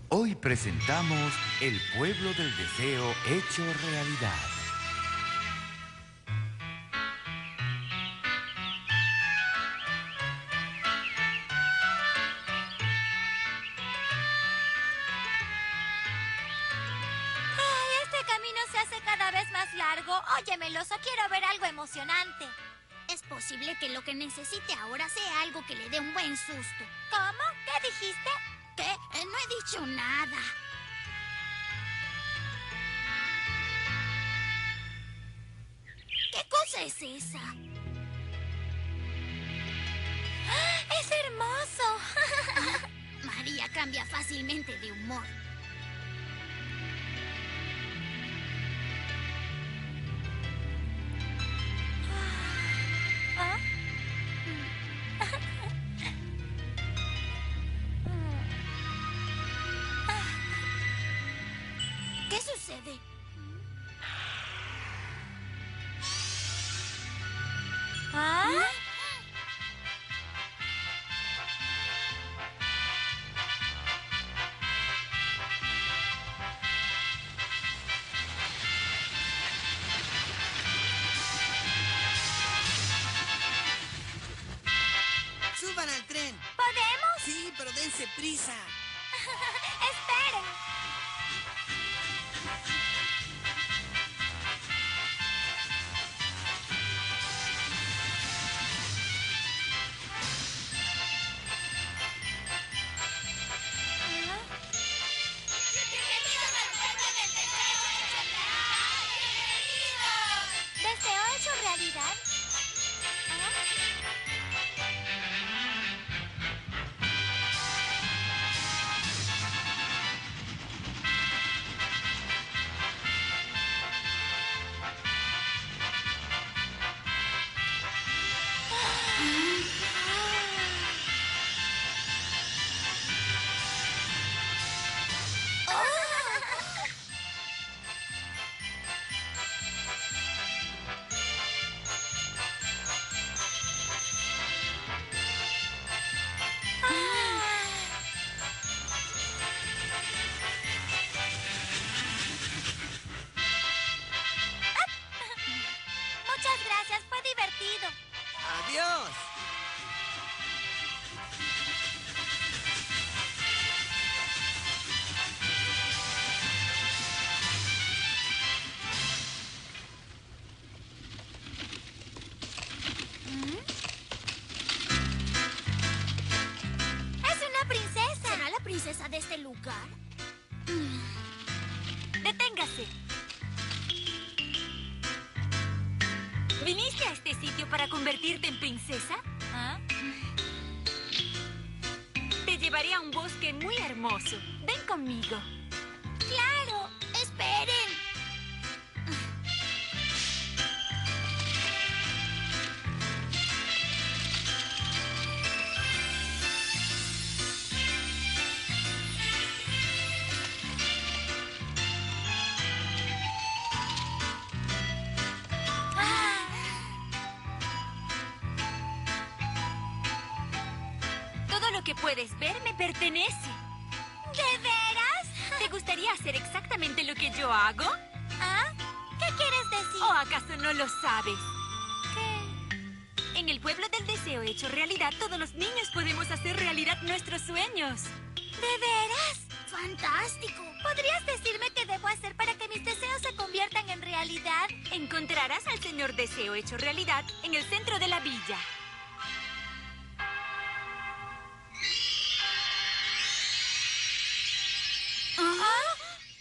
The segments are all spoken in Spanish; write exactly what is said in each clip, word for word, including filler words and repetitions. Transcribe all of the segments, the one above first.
Hoy presentamos El pueblo del deseo hecho realidad. Ay, este camino se hace cada vez más largo. Oye, Meloso, quiero ver algo emocionante. Es posible que lo que necesite ahora sea algo que le dé un buen susto. ¿Cómo? ¿Qué dijiste? ¿Qué? Eh, no he dicho nada. ¿Qué cosa es esa? ¡Ah! ¡Es hermoso! María cambia fácilmente de humor. ¿Ah? ¿Qué sucede? ¿Ah? ¡Suban al tren! ¿Podemos? Sí, pero dense prisa. ¡Esperen! ¿Deseo hecho realidad? Muchas gracias, fue divertido. ¡Adiós! ¡Es una princesa! ¿Será la princesa de este lugar? ¡Deténgase! ¿Viniste a este sitio para convertirte en princesa? ¿Ah? Te llevaré a un bosque muy hermoso. Ven conmigo. ¡Claro! ¡Esperen! Todo lo que puedes ver me pertenece. ¿De veras? ¿Te gustaría hacer exactamente lo que yo hago? ¿Ah? ¿Qué quieres decir? ¿O acaso no lo sabes? ¿Qué? En el pueblo del deseo hecho realidad, todos los niños podemos hacer realidad nuestros sueños. ¿De veras? ¡Fantástico! ¿Podrías decirme qué debo hacer para que mis deseos se conviertan en realidad? Encontrarás al señor deseo hecho realidad en el centro de la villa. ¿Ah?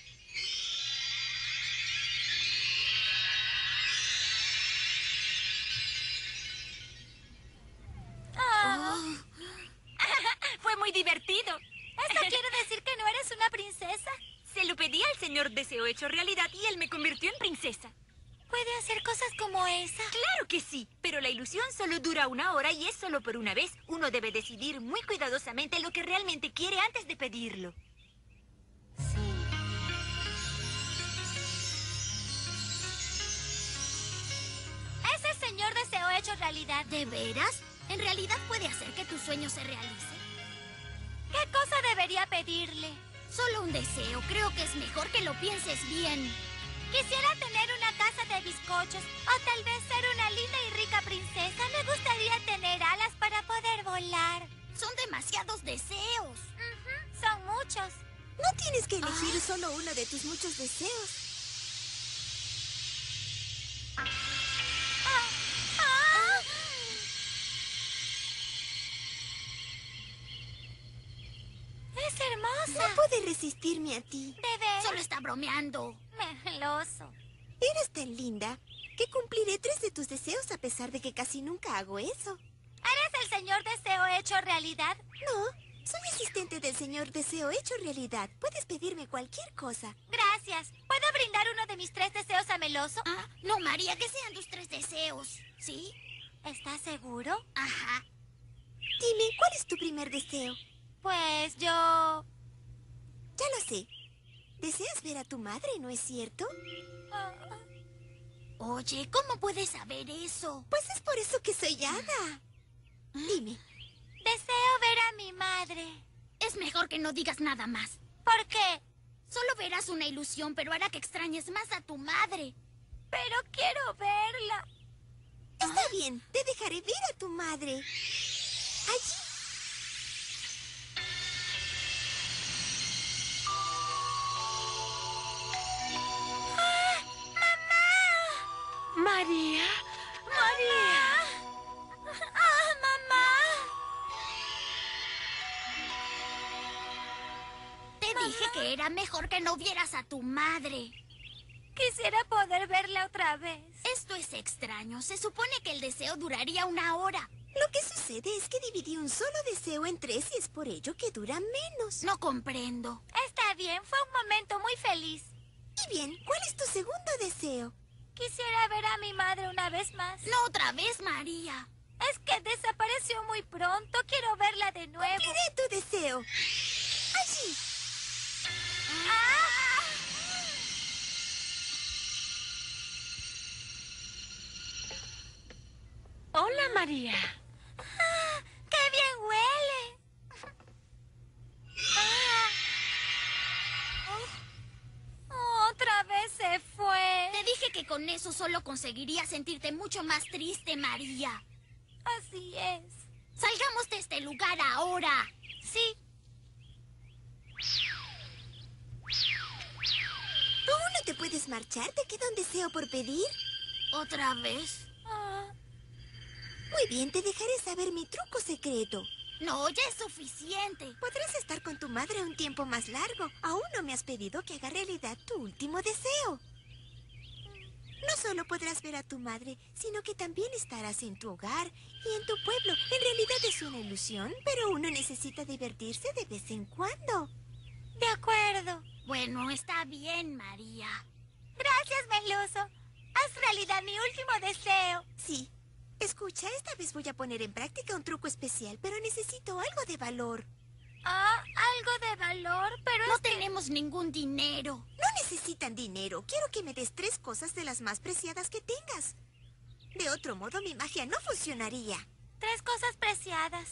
Ah, Fue muy divertido. ¿Esto quiere decir que no eres una princesa? Se lo pedí al señor deseo hecho realidad y él me convirtió en princesa. ¿Puede hacer cosas como esa? Claro que sí, pero la ilusión solo dura una hora y es solo por una vez. Uno debe decidir muy cuidadosamente lo que realmente quiere antes de pedirlo. Sí. Ese señor deseo hecho realidad. ¿De veras? ¿En realidad puede hacer que tu sueño se realice? ¿Qué cosa debería pedirle? Solo un deseo. Creo que es mejor que lo pienses bien. Quisiera tener una casa de bizcochos o tal vez ser una linda y rica princesa. Me gustaría tener alas para poder volar. Son demasiados deseos. Ujú, son muchos. No tienes que elegir solo uno de tus muchos deseos. Ah, ah. Es hermosa. No pude resistirme a ti. ¿De veras? Solo está bromeando. Meloso. Eres tan linda que cumpliré tres de tus deseos a pesar de que casi nunca hago eso. ¿Eres el señor deseo hecho realidad? No, soy asistente del señor Deseo hecho realidad. Puedes pedirme cualquier cosa. Gracias. ¿Puedo brindar uno de mis tres deseos a Meloso? Ah, no, María, que sean tus tres deseos. ¿Sí? ¿Estás seguro? Ajá. Dime, ¿cuál es tu primer deseo? Pues yo... Ya lo sé. ¿Deseas ver a tu madre, no es cierto? Ah, Oye, ¿cómo puedes saber eso? Pues es por eso que soy hada. Dime, deseo ver a mi madre. Es mejor que no digas nada más. ¿Por qué? Solo verás una ilusión, pero hará que extrañes más a tu madre. Pero quiero verla. está bien, te dejaré ver a tu madre. Allí. María, María. ¡Ah, mamá! Te dije que era mejor que no vieras a tu madre. Quisiera poder verla otra vez. Esto es extraño. Se supone que el deseo duraría una hora. Lo que sucede es que dividí un solo deseo en tres y es por ello que dura menos. No comprendo. Está bien, fue un momento muy feliz. Y bien, ¿cuál es tu segundo deseo? Quisiera ver a mi madre una vez más. No otra vez, María. Es que desapareció muy pronto. Quiero verla de nuevo. Cumpliré tu deseo. Allí. ¡Ah! Hola, María. ¡Ah! ¡Qué bien huele! ¡Ah! Oh, otra vez se fue. Te dije que con eso solo conseguirías sentirte mucho más triste, María. Así es. Salgamos de este lugar ahora. Sí. ¿Tú no te puedes marchar? ¿Te queda un deseo por pedir? ¿Otra vez? Ah, Muy bien, te dejaré saber mi truco secreto. No, ya es suficiente. Podrás estar con tu madre un tiempo más largo. Aún no me has pedido que haga realidad tu último deseo. No solo podrás ver a tu madre, sino que también estarás en tu hogar y en tu pueblo. En realidad es una ilusión, pero uno necesita divertirse de vez en cuando. de acuerdo. Bueno, está bien, María. Gracias, Meloso. Haz realidad mi último deseo. Sí. Escucha, esta vez voy a poner en práctica un truco especial, pero necesito algo de valor. Ah, algo de valor, pero No es que... tenemos ningún dinero. No necesitan dinero. Quiero que me des tres cosas de las más preciadas que tengas. De otro modo, mi magia no funcionaría. Tres cosas preciadas.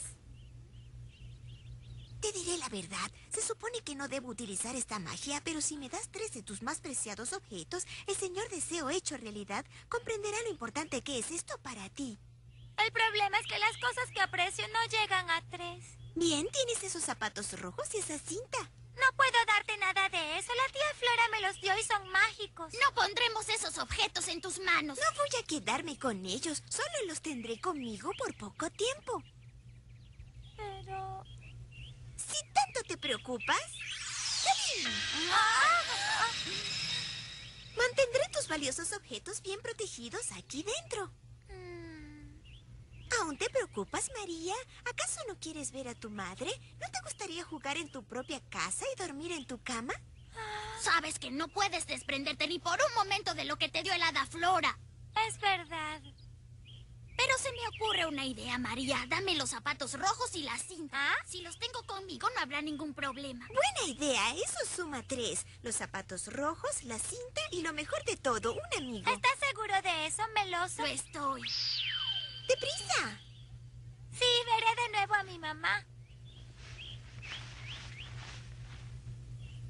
Te diré la verdad. Se supone que no debo utilizar esta magia, pero si me das tres de tus más preciados objetos, el señor Deseo hecho realidad comprenderá lo importante que es esto para ti. El problema es que las cosas que aprecio no llegan a tres. Bien, tienes esos zapatos rojos y esa cinta. No puedo darte nada de eso. La tía Flora me los dio y son mágicos. No pondremos esos objetos en tus manos. No voy a quedarme con ellos. Solo los tendré conmigo por poco tiempo. Pero... Si tanto te preocupas... ¡Salí! Ah, Mantendré tus valiosos objetos bien protegidos aquí dentro. mm, ¿Aún te preocupas, María? ¿Acaso no quieres ver a tu madre? ¿No te gustaría jugar en tu propia casa y dormir en tu cama? Sabes que no puedes desprenderte ni por un momento de lo que te dio el hada Flora. es verdad. Pero se me ocurre una idea, María. Dame los zapatos rojos y la cinta. ¿Ah? Si los tengo conmigo, no habrá ningún problema. Buena idea, eso suma tres. Los zapatos rojos, la cinta y lo mejor de todo, un amigo. ¿Estás seguro de eso, Meloso? Lo estoy. ¡Deprisa! Sí, veré de nuevo a mi mamá.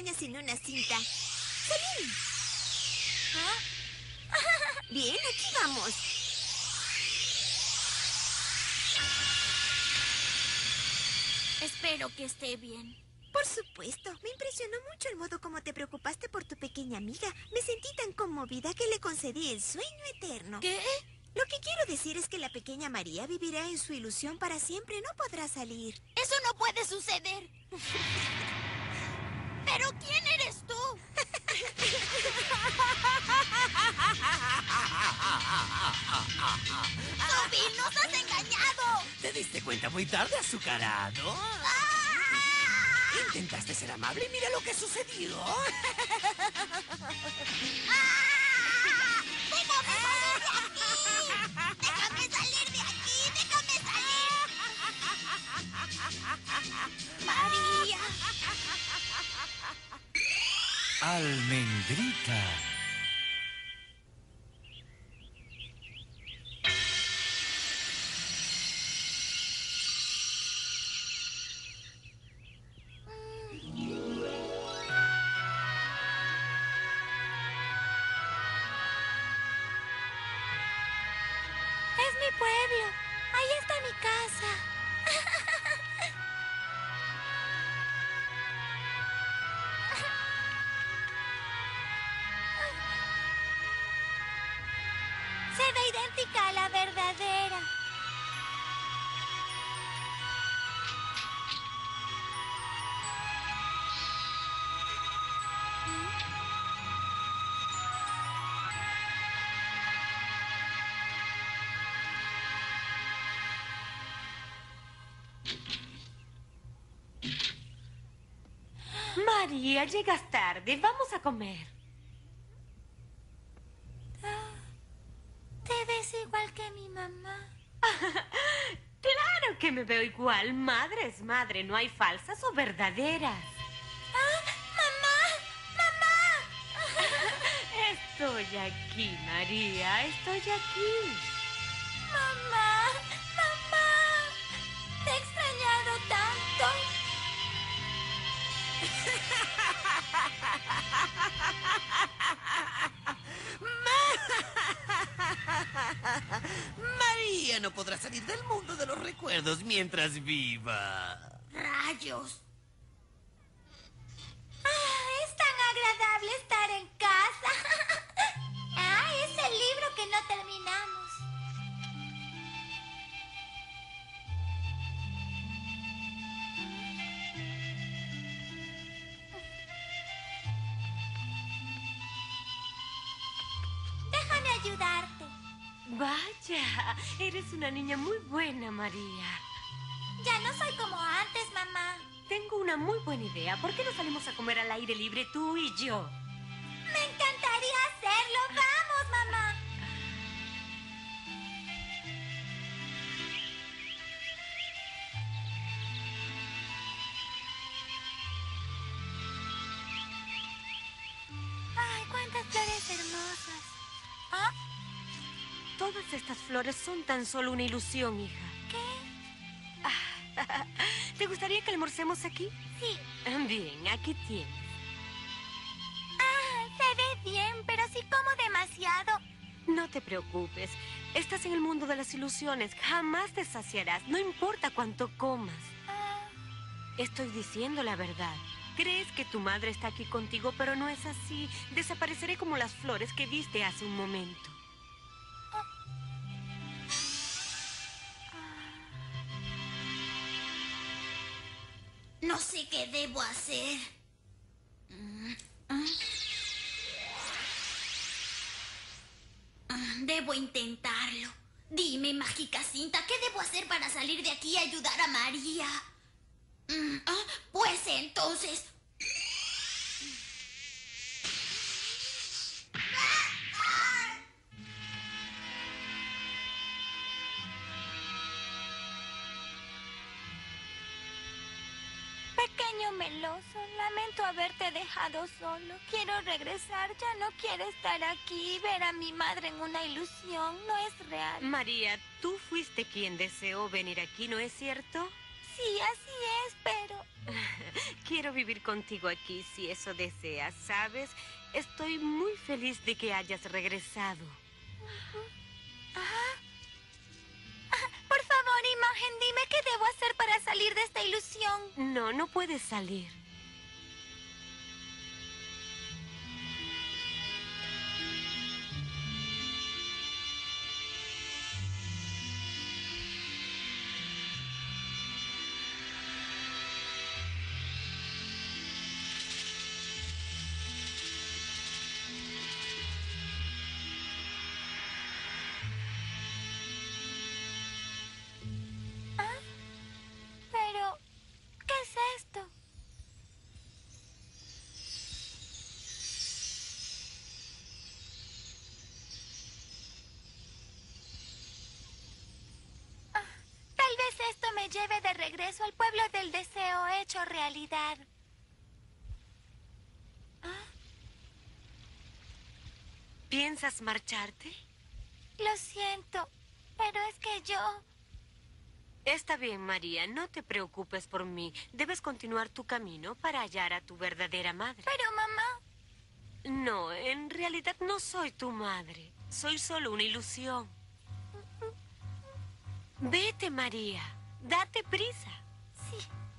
engañas sin una cinta. ¡Salí! Bien, aquí vamos. Espero que esté bien. Por supuesto, me impresionó mucho el modo como te preocupaste por tu pequeña amiga. Me sentí tan conmovida que le concedí el sueño eterno. ¿Qué? Lo que quiero decir es que la pequeña María vivirá en su ilusión para siempre. No podrá salir. Eso no puede suceder. ¿Pero quién eres tú? ¡Toby, nos has engañado! ¿Te diste cuenta muy tarde, azucarado? Intentaste ser amable y mira lo que sucedió. ¡Déjame salir de aquí! ¡Déjame salir! ¡María! Almendrita. Es mi pueblo. Ahí está mi casa. Se ve idéntica a la verdadera. María, llegas tarde. Vamos a comer. Te ves igual que mi mamá. Claro que me veo igual. Madre es madre. No hay falsas o verdaderas. ¡Ah! ¡Mamá! ¡Mamá! Estoy aquí, María. Estoy aquí. ¡Mamá! ¡Mamá! Te he extrañado tanto. María no podrá salir del mundo de los recuerdos mientras viva. ¡Rayos! Ah, es tan agradable estar en casa. Ah, es el libro que no terminamos. Déjame ayudarte. Vaya, eres una niña muy buena, María. Ya no soy como antes, mamá. Tengo una muy buena idea. ¿Por qué no salimos a comer al aire libre tú y yo? Me encantaría hacerlo. Vamos, mamá. Ay, cuántas flores hermosas. ¿Ah? Todas estas flores son tan solo una ilusión, hija. ¿Qué? ¿Te gustaría que almorcemos aquí? Sí. Bien, aquí tienes. Ah, se ve bien, pero si como demasiado. No te preocupes. Estás en el mundo de las ilusiones. Jamás te saciarás. No importa cuánto comas. Ah, Estoy diciendo la verdad. Crees que tu madre está aquí contigo, pero no es así. Desapareceré como las flores que viste hace un momento. No sé qué debo hacer. Mm, ah. Ah, Debo intentarlo. Dime, mágica cinta, ¿qué debo hacer para salir de aquí y ayudar a María? Mm, ah, Pues entonces... pequeño meloso, lamento haberte dejado solo. Quiero regresar, ya no quiero estar aquí. Ver a mi madre en una ilusión no es real. María, tú fuiste quien deseó venir aquí, ¿no es cierto? Sí, así es, pero... Quiero vivir contigo aquí si eso deseas, ¿sabes? Estoy muy feliz de que hayas regresado. Ah. Ah, por favor, imagen, dime qué debo hacer para salir de esta ilusión. No, no puedes salir. Pero, ¿qué es esto? Ah, tal vez esto me lleve de regreso al pueblo del deseo hecho realidad. Ah, ¿Piensas marcharte? lo siento, pero es que yo... Está bien, María, no te preocupes por mí. Debes continuar tu camino para hallar a tu verdadera madre. Pero, mamá... No, en realidad no soy tu madre. Soy solo una ilusión. Vete, María. Date prisa. Sí.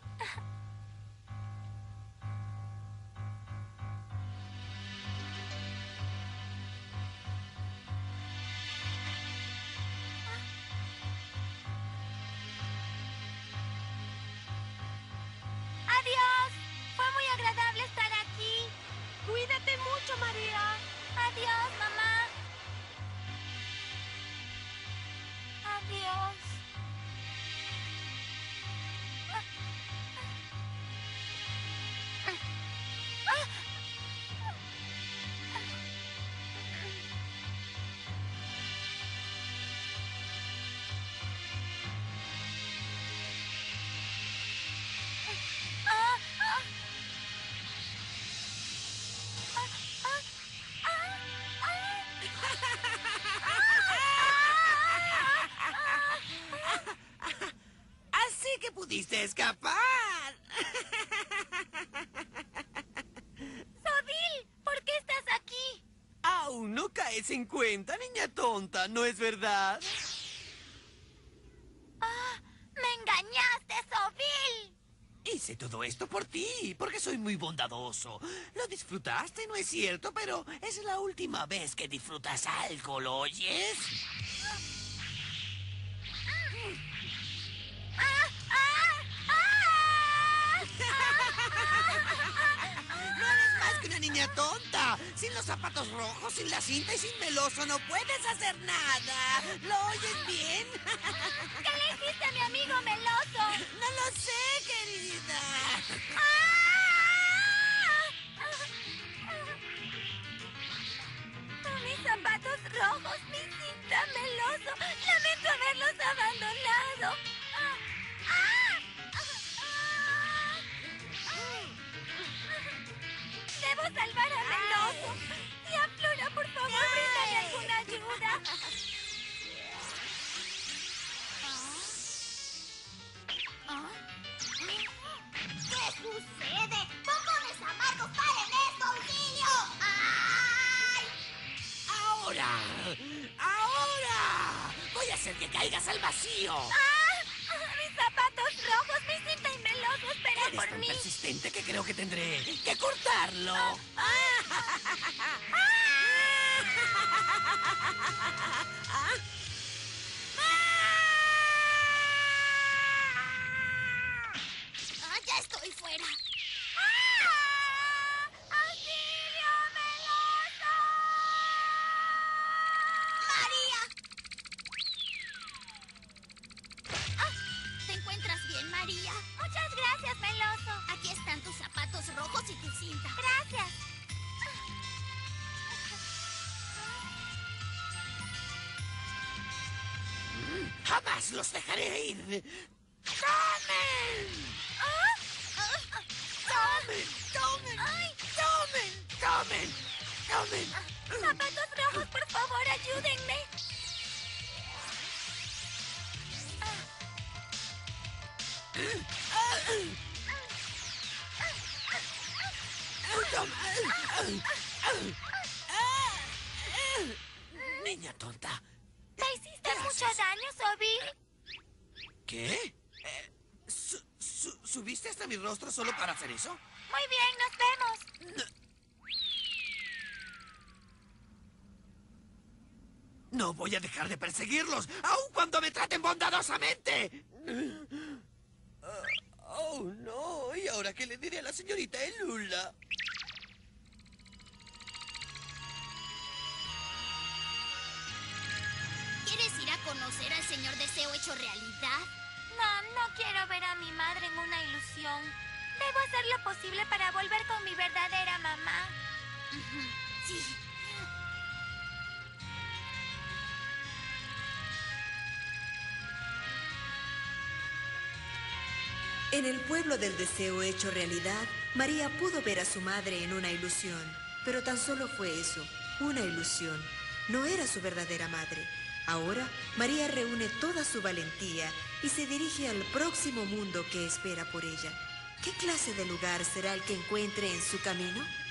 Adiós. Fue muy agradable estar aquí. Cuídate mucho, María. Adiós, mamá. Adiós. Ah, ah. Ah, ah, ah, Así que pudiste escapar. Sobil, ¿por qué estás aquí? Aún no caes en cuenta, niña tonta, ¿no es verdad? Ah, me engañaste, Sobil. Hice todo esto por ti, porque soy muy bondadoso. Lo disfrutaste, ¿no es cierto? Pero es la última vez que disfrutas algo, ¿lo oyes? Ah, ah, ah. No eres más que una niña tonta. Sin los zapatos rojos, sin la cinta y sin Meloso no puedes hacer nada. ¿Lo oyes bien? ¿Qué le hiciste a mi amigo Meloso? No lo sé, querida. Mis zapatos rojos, mi cinta, Meloso. Lamento haberlos abandonado. Ah, ah, ah, ah. Debo salvar a Meloso. Tía Flora, por favor, bríndale alguna ayuda. ¿Ah? ¿Qué sucede? ¡Bombones amargos, paren esto, auxilio! ¡Ay! ¡Ahora! ¡Ahora! Voy a hacer que caigas al vacío. ¡Ah! Mis zapatos rojos, mi cinta y Meloso esperan Eres por tan mí. persistente que creo que tendré que cortarlo. ¡Ah, ya estoy fuera! ¡Ah! ¡Auxilio, Meloso! ¡María! Ah, ¿te encuentras bien, María? Muchas gracias, Meloso. Aquí están tus zapatos rojos y tu cinta. Gracias. Jamás los dejaré ir. ¡Tomen! ¿Ah? Ah, ah, ¡Tomen! ¡Tomen! ¡Ay! ¡Tomen! ¡Tomen! ¡Tomen! Zapatos rojos, por favor, ayúdenme. Niña tonta. ¿Te hiciste mucho daño, Sobi? ¿Qué? Eh, su- su- ¿Subiste hasta mi rostro solo para hacer eso? Muy bien, nos vemos. No voy a dejar de perseguirlos, aun cuando me traten bondadosamente. Oh, no. ¿Y ahora qué le diré a la señorita Elula? ¿Quieres ir a conocer al señor Deseo hecho realidad? No, no quiero ver a mi madre en una ilusión. Debo hacer lo posible para volver con mi verdadera mamá. Ujú, sí. En el pueblo del deseo hecho realidad, María pudo ver a su madre en una ilusión. Pero tan solo fue eso, una ilusión. No era su verdadera madre. Ahora, María reúne toda su valentía y se dirige al próximo mundo que espera por ella. ¿Qué clase de lugar será el que encuentre en su camino?